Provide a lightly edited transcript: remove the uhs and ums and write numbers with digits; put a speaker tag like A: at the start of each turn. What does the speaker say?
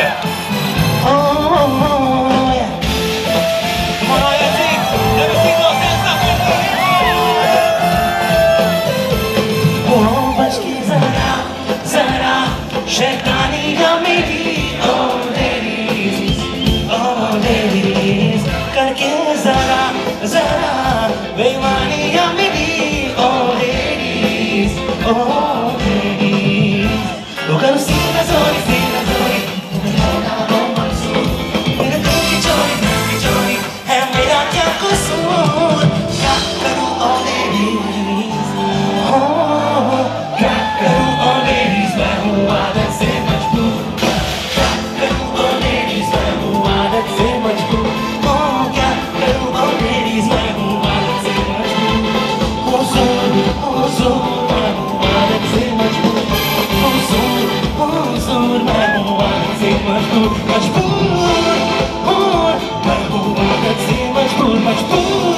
A: Eu quero sim nas horas, मेरा दिल की चोरी है मेरा क्या कसूर? क्या करूं ओ ladies, क्या करूं ओ ladies, मैं हूँ आदत से मजबूर. क्या करूं ओ ladies, मैं हूँ आदत से मजबूर. क्या करूं ओ ladies, मैं हूँ आदत से मजबूर. हुजूर मैं हूँ आदत से मजबूर. हुजूर मैं हूँ आदत से मजबूर.